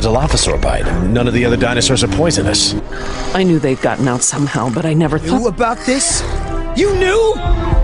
a Dilophosaur bite. None of the other dinosaurs are poisonous. I knew they'd gotten out somehow, but I never thought... Knew about this? You knew?